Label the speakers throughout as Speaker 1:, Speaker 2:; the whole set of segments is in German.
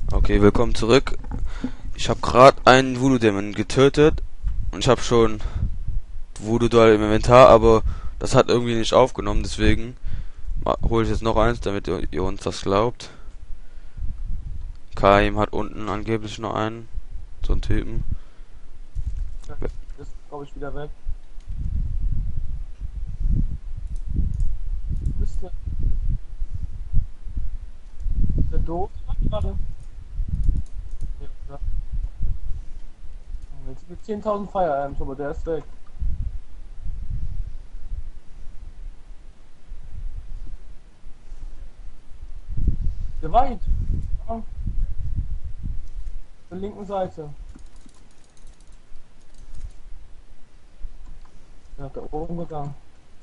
Speaker 1: Okay, willkommen zurück. Ich habe gerade einen Voodoo-Dämon getötet und ich habe schon Voodoo-Doll im Inventar, aber das hat irgendwie nicht aufgenommen, deswegen hole ich jetzt noch eins, damit ihr uns das glaubt. Kaim hat unten angeblich noch einen, so einen Typen.
Speaker 2: Ist, glaube ich, wieder weg. Ist der doof gerade? Ja, ja. Jetzt mit 10.000 Fire Amps, aber der ist weg. Der weit. Ja, auf der linken Seite. Der hat da oben gegangen.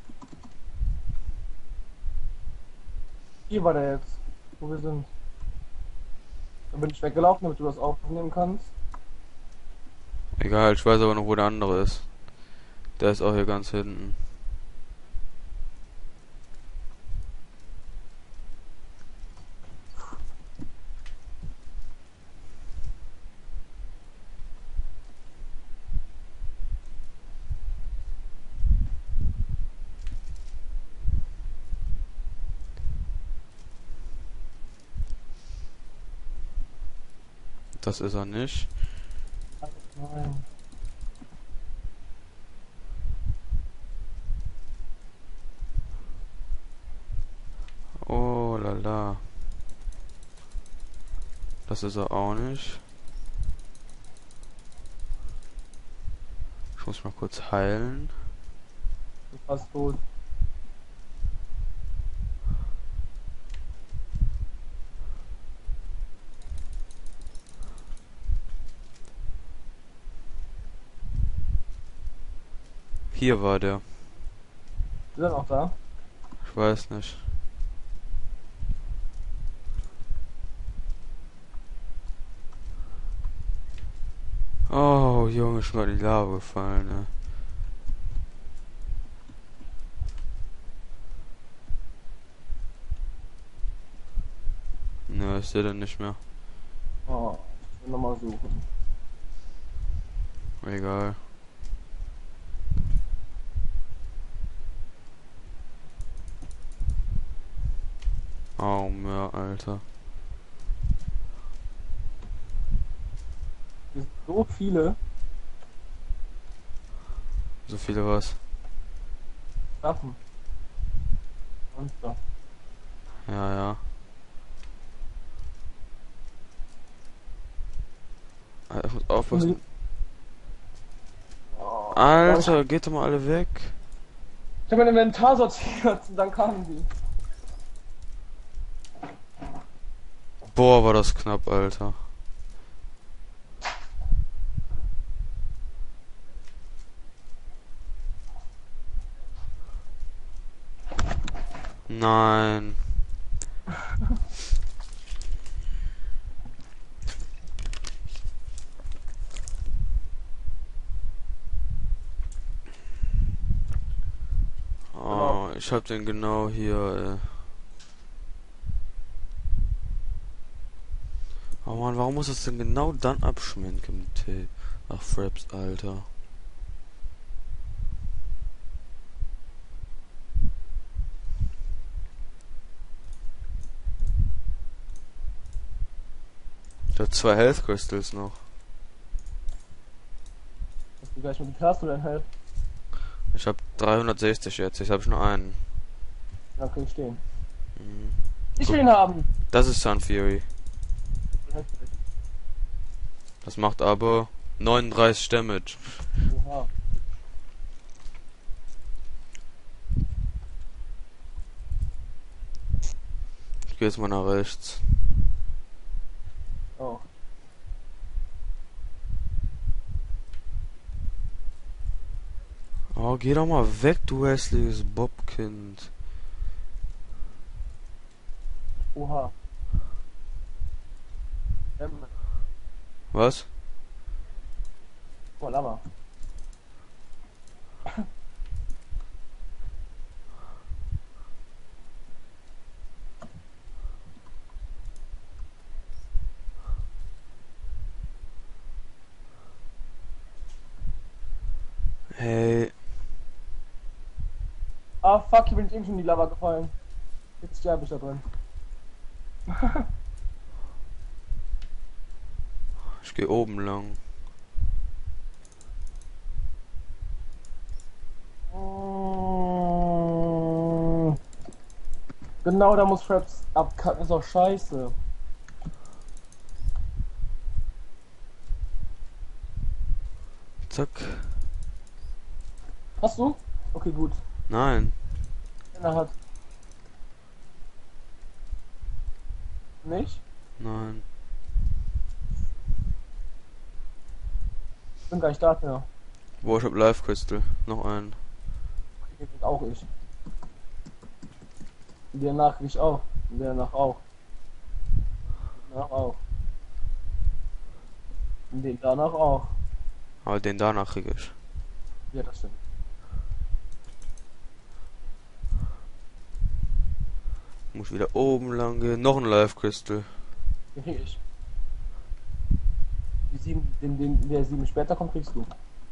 Speaker 2: Hier war der jetzt, wo wir sind. Dann bin ich weggelaufen, damit du das aufnehmen kannst.
Speaker 1: Egal, ich weiß aber noch, wo der andere ist. Der ist auch hier ganz hinten. Das ist er nicht.
Speaker 2: Nein.
Speaker 1: Oh lala. Das ist er auch nicht. Ich muss mal kurz heilen.
Speaker 2: Du bist fast tot.
Speaker 1: Hier war der.
Speaker 2: Ist er noch da?
Speaker 1: Ich weiß nicht. Oh, Junge, ist mal in die Lava gefallen, ne? Ne, ist der denn nicht mehr.
Speaker 2: Oh, ich will nochmal suchen.
Speaker 1: Egal. Oh, ja, Alter.
Speaker 2: Hier sind so viele
Speaker 1: So viele was.
Speaker 2: Waffen. Monster.
Speaker 1: Ja, ja. Ich muss aufpassen.
Speaker 2: Oh,
Speaker 1: Alter, geht doch mal alle weg.
Speaker 2: ich habe mein Inventar sortiert und dann kamen die.
Speaker 1: Boah, war das knapp, Alter. Nein.
Speaker 2: Genau.
Speaker 1: Oh, ich hab den genau hier, ey. Oh Mann, warum muss das denn genau dann abschminken mit T? Ach, Fraps, Alter. Ich hab 2 Health Crystals noch.
Speaker 2: Hast du gleich mit dem Hast du dein Health?
Speaker 1: Ich hab 360 jetzt, ich hab nur einen.
Speaker 2: Ja, kann ich stehen.
Speaker 1: Mhm.
Speaker 2: Ich
Speaker 1: Guck,
Speaker 2: will ihn haben!
Speaker 1: das ist Sun Fury.
Speaker 2: Heftig.
Speaker 1: Das macht aber 39 Damage.
Speaker 2: Oha.
Speaker 1: Ich geh jetzt mal nach rechts.
Speaker 2: Oh.
Speaker 1: Oh, geh doch mal weg, du hässliches Bobkind.
Speaker 2: Oha.
Speaker 1: Was?
Speaker 2: Oh, Lama. Ah, fuck, hier bin ich eben schon in die Lava gefallen. Jetzt sterbe ich da drin.
Speaker 1: Ich gehe oben lang.
Speaker 2: Mm, genau, da muss Fraps abkacken, ist auch scheiße.
Speaker 1: Zack.
Speaker 2: Hast du? Okay, gut.
Speaker 1: Nein.
Speaker 2: Einer hat. Nicht?
Speaker 1: Nein.
Speaker 2: Bin gar nicht da mehr.
Speaker 1: Boah, ich hab Life Crystal. Noch einen.
Speaker 2: Hier bin auch ich. Und danach ich auch. Und danach auch. Danach auch. Und den danach auch.
Speaker 1: Aber den danach krieg ich.
Speaker 2: Ja, das stimmt.
Speaker 1: Muss wieder oben lang gehen. Noch ein Life Crystal.
Speaker 2: Den krieg ich. Die 7, der 7 später kommt, kriegst du.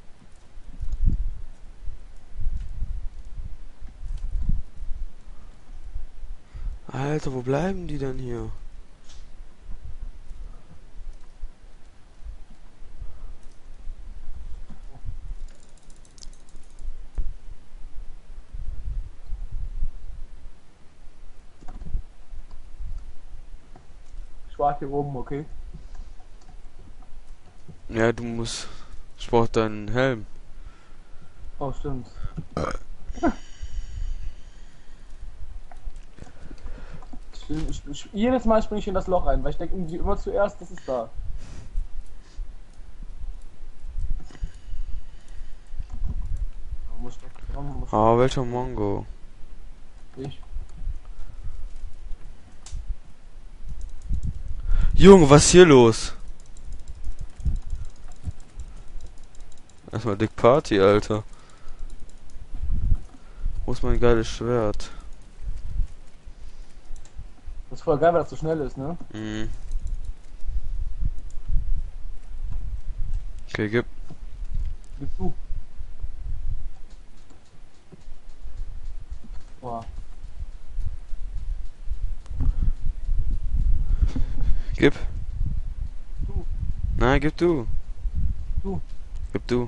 Speaker 1: Alter, wo bleiben die denn hier?
Speaker 2: Ich warte hier oben, okay?
Speaker 1: Ja, du musst. Ich brauch deinen Helm.
Speaker 2: Oh, stimmt. Jedes Mal springe ich in das Loch rein, weil ich denke irgendwie immer zuerst, das ist da. Muss
Speaker 1: Ah, welcher Mongo?
Speaker 2: ich.
Speaker 1: Junge, was ist hier los? Erstmal Dick Party, Alter. Wo ist mein geiles Schwert?
Speaker 2: Das ist voll geil, weil das so schnell ist, ne?
Speaker 1: Mhm. Okay, gib.
Speaker 2: Gib du. Boah.
Speaker 1: Gib.
Speaker 2: Du.
Speaker 1: Nein, gib du.
Speaker 2: Du.
Speaker 1: Gib du.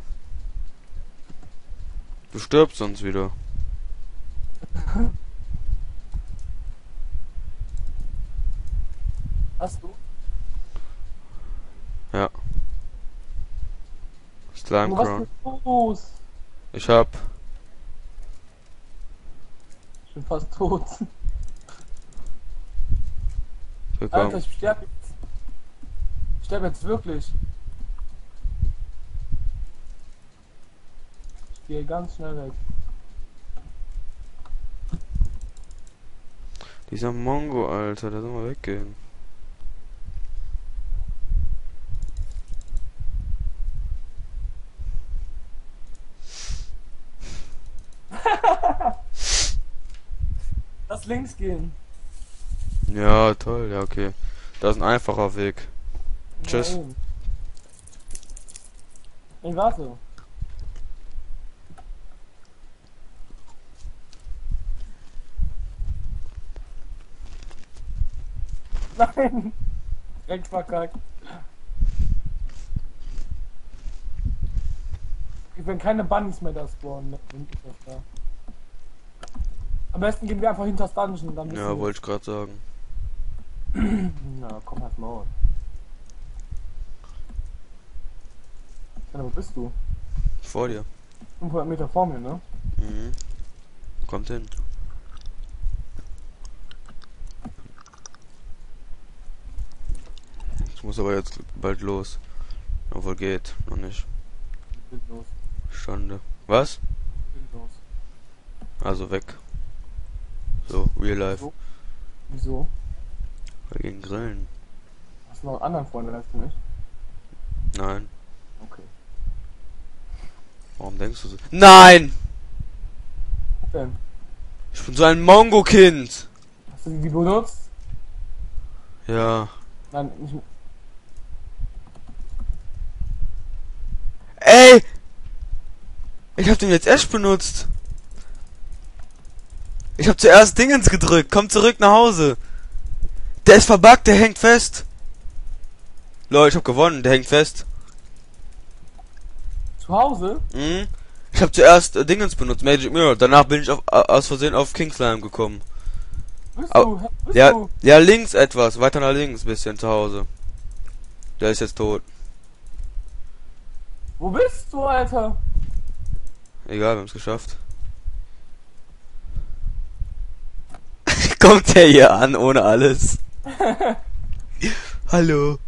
Speaker 1: Du stirbst sonst wieder.
Speaker 2: Hast du?
Speaker 1: Ja. Slime
Speaker 2: Junge, was
Speaker 1: Crown.
Speaker 2: ist los?
Speaker 1: Ich hab.
Speaker 2: Ich bin fast tot. Alter,
Speaker 1: Bekommen.
Speaker 2: ich sterbe jetzt. Ich sterbe jetzt wirklich. Ich gehe ganz schnell weg.
Speaker 1: Dieser Mongo, Alter, der soll mal weggehen.
Speaker 2: Lass links gehen.
Speaker 1: Ja, toll, ja, okay. Da ist ein einfacher Weg. Tschüss.
Speaker 2: Nein. Ey, warte. Nein. Direkt verkackt. Wenn keine Bunnies mehr da spawnen, dann ist das da. Am besten gehen wir einfach hinter das Dungeon, dann wissen
Speaker 1: Ja,
Speaker 2: wir.
Speaker 1: wollte ich gerade sagen.
Speaker 2: Na, komm halt mal. Ja, wo bist du?
Speaker 1: Vor dir.
Speaker 2: 500 Meter vor mir, ne?
Speaker 1: Mhm. Kommt hin. Ich muss aber jetzt bald los. Obwohl geht, noch nicht.
Speaker 2: Windlos.
Speaker 1: Schande. Was?
Speaker 2: Windlos.
Speaker 1: Also weg. So, real life.
Speaker 2: So? Wieso?
Speaker 1: Wir gehen grillen.
Speaker 2: Hast du noch einen anderen Freund, weißt du nicht?
Speaker 1: Nein.
Speaker 2: Okay.
Speaker 1: Warum denkst du so? Nein!
Speaker 2: Was denn?
Speaker 1: Ich bin so ein Mongo-Kind!
Speaker 2: Hast du die benutzt?
Speaker 1: Ja.
Speaker 2: Nein, nicht.
Speaker 1: Ey! Ich hab den jetzt erst benutzt. Ich hab zuerst Dingens gedrückt. Komm zurück nach Hause. Der ist verbuggt, der hängt fest. Leute, ich hab gewonnen, der hängt fest.
Speaker 2: Zu Hause?
Speaker 1: Mhm. Ich hab zuerst Dingens benutzt, Magic Mirror. Danach bin ich aus Versehen auf Kingslime gekommen.
Speaker 2: Bist
Speaker 1: Au-
Speaker 2: du? Bist
Speaker 1: Ja,
Speaker 2: du?
Speaker 1: ja, links etwas, weiter nach links bisschen zu Hause. Der ist jetzt tot.
Speaker 2: Wo bist du, Alter?
Speaker 1: Egal, wir haben's geschafft. Kommt der hier an, ohne alles? Hallo.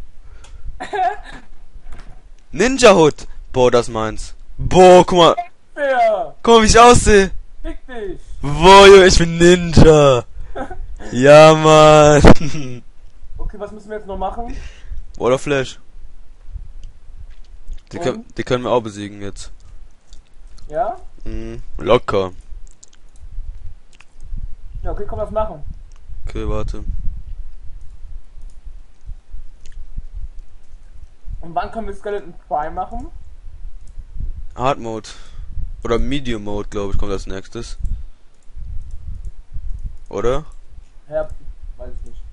Speaker 1: Ninja Hood. Boah, das meins. Boah,
Speaker 2: Wer?
Speaker 1: guck mal, wie ich aussehe.
Speaker 2: Fick dich.
Speaker 1: Boah, Junge, ich bin Ninja. Ja, Mann.
Speaker 2: Okay, was müssen wir jetzt noch machen?
Speaker 1: Oder Flash.
Speaker 2: Und?
Speaker 1: Die können wir auch besiegen jetzt.
Speaker 2: Ja?
Speaker 1: Mhm, locker.
Speaker 2: Ja, okay, komm, was machen.
Speaker 1: Okay, warte.
Speaker 2: Und wann können wir Skeleton Prime machen?
Speaker 1: Hard Mode. Oder Medium Mode, glaube ich, kommt als nächstes. Oder?
Speaker 2: Ja, weiß ich nicht.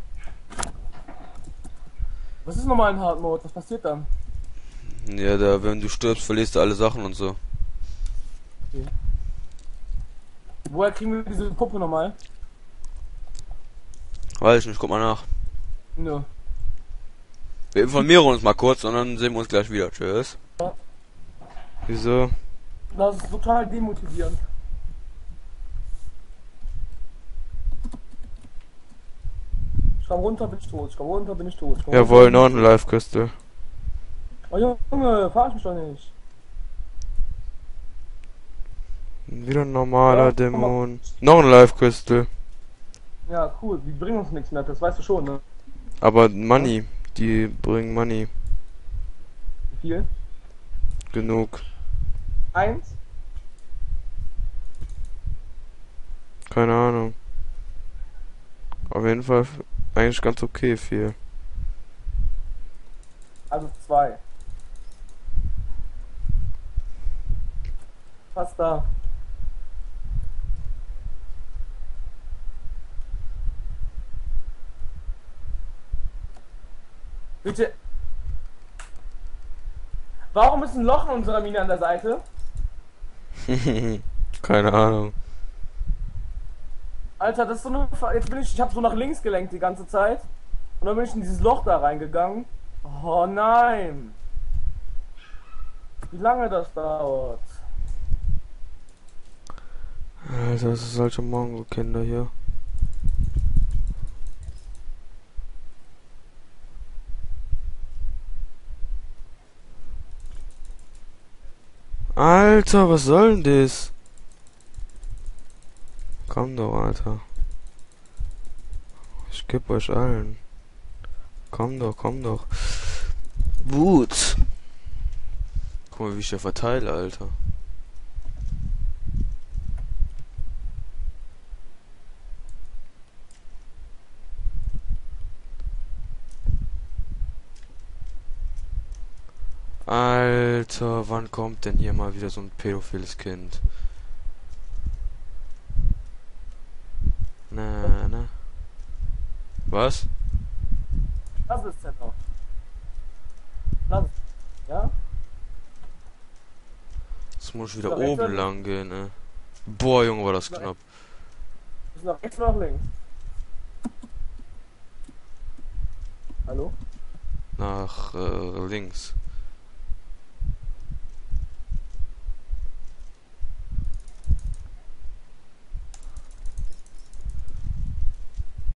Speaker 2: Was ist nochmal ein Hard Mode? Was passiert dann?
Speaker 1: Ja, da, wenn du stirbst, verlierst du alle Sachen und so.
Speaker 2: Woher kriegen wir diese Puppe nochmal?
Speaker 1: Weiß ich nicht, guck mal nach.
Speaker 2: Nö.
Speaker 1: Wir informieren uns mal kurz und dann sehen wir uns gleich wieder. Tschüss.
Speaker 2: Ja.
Speaker 1: Wieso?
Speaker 2: Das ist total demotivierend. Ich komm runter, bin ich tot. Ich komm runter, bin ich tot. Ich komm
Speaker 1: Jawohl,
Speaker 2: runter,
Speaker 1: noch
Speaker 2: bin
Speaker 1: eine Live-Küste.
Speaker 2: ich tot. Oh Junge, verarsch mich doch nicht.
Speaker 1: Wieder ein normaler
Speaker 2: Ja,
Speaker 1: Dämon. Noch eine Live-Küste.
Speaker 2: Ja, cool. Die bringen uns nichts mehr, das weißt du schon, ne?
Speaker 1: Aber Money. Die bringen Money.
Speaker 2: Wie viel?
Speaker 1: Genug.
Speaker 2: 1?
Speaker 1: Keine Ahnung. Auf jeden Fall eigentlich ganz okay viel.
Speaker 2: Also 2. Fast da. Bitte. Warum ist ein Loch in unserer Mine an der Seite?
Speaker 1: Keine Ahnung.
Speaker 2: Alter, das ist so eine. Jetzt bin ich habe so nach links gelenkt die ganze Zeit. Und dann bin ich in dieses Loch da reingegangen. Oh nein. Wie lange das dauert.
Speaker 1: Alter, das ist solche Mongo-Kinder hier. Alter, was soll denn das? Komm doch, Alter. Ich geb euch allen. Komm doch, komm doch. Wut. Guck mal, wie ich hier verteile, Alter. Alter, wann kommt denn hier mal wieder so ein pädophiles Kind? Na. Was?
Speaker 2: Lass es jetzt noch. Lass es. Ja?
Speaker 1: Jetzt muss ich wieder
Speaker 2: Nach rechts
Speaker 1: oben
Speaker 2: oder-
Speaker 1: lang gehen, ey. Boah, Junge, war das
Speaker 2: Nach
Speaker 1: knapp.
Speaker 2: Ist nach rechts oder nach links? Hallo?
Speaker 1: Nach links.